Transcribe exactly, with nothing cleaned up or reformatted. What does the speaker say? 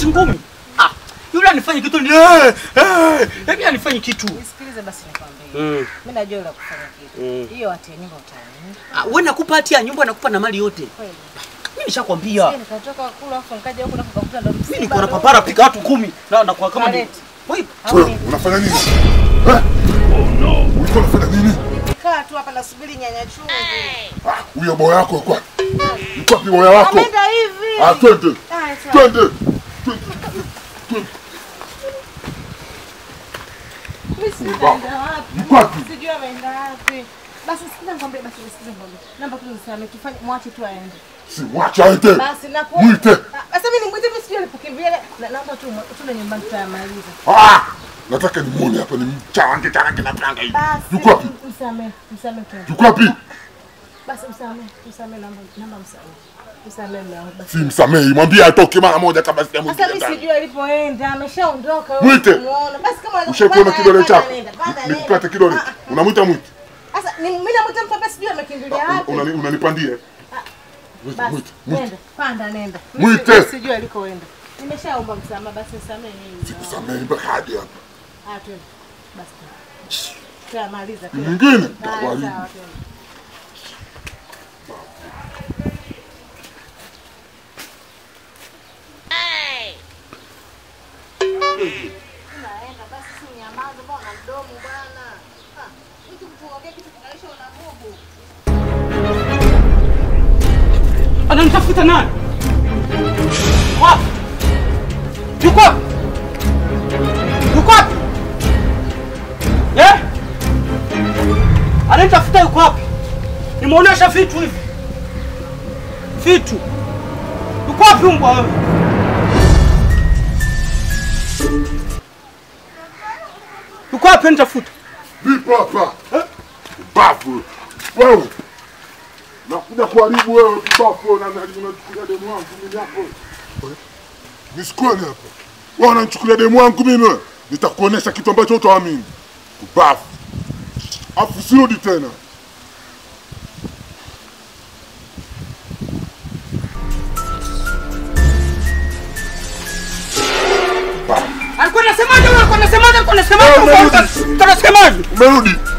eti ngumi. Ah, yule anifanye kitu ni eh eh, hebu anifanye kitu. Nisikilize basi nikwambie. Mm. Mimi najua la kufanya kitu. Hiyo hati ya nyumba utani. Ah, wewe nakupa hati ya nyumba nakupa na mali yote. Kweli. Mimi nishakwambia. Sasa nikatoka kula afu nikaja huko na kukuta ndo msiba. Mimi niko na papara pika watu kumi na na kwa kama ni. Wewe unafanya nini? Eh? Oh no. Uko unafanya nini? Nikaa tu hapa nasubiri nyanya chungu. Ah, huyo boya yako kwa. Yuko wapi boya wako? Ameenda hivi. Ah, twende. Twende. Sijui ameenda wapi. Basi sikiza nikwambie basi sikiza nikwambie. Namba tu nisame tufanye mwache tu aende. Si mwache aende. Basi napo. Muite. Sasa mimi nimwite mimi sijui alipokimbia. Naomba tu tule nyumbani tutayamaliza. Ah! Nataka nimuone hapa ni mchange change na franga hivi. Yuko wapi? Msame, msame tu. Yuko wapi? Basi msame, msame namba namba msame. Msame mlango basi. Si msamei, mwambie atoke mara moja kabla sijamuita. Sasa mimi sijui alipoenda, ameshaondoka wewe. Muite. Basi kama ushakuona kidole chako. Nikukate kidole. Unamuita mwite. Sasa mimi namuita mtu hapa sijui amekimbilia wapi. Unanipandia. Basi nenda, panda nenda. Mwite. Sijui alikoenda. Nimeshaomba msamaha basi msamehe mimi. Sikusamehe mpaka hadi hapa. Ah, twende. Basi. Tutamaliza. Mwingine tawali. Naenda basi si nyamaza bwana mdomo bwana. Ah, mtu kuongea kitu kinaisha una nguvu. Ananitafuta nani? Wapi? Yuko wapi? Yuko wapi? Eh? Ananitafuta yuko wapi? Nimeonesha vitu hivi. Vitu. Yuko wapi mbwa wewe? Yuko wapi nitafuta? Vipi hapa? Eh? Bafu. Wewe. Nakuja kuharibu wewe kibafu na unachukulia demu wangu mimi hapo. Nisikone hapa. Wewe unanichukulia demu wangu mimi wewe. Nitakuonesha kitu ambacho utaamini. Bafu. Afu sirudi tena. Alikuwa anasemaje? Alikuwa anasemaje? Alikuwa anasemaje? Alikuwa anasemaje? Umerudi.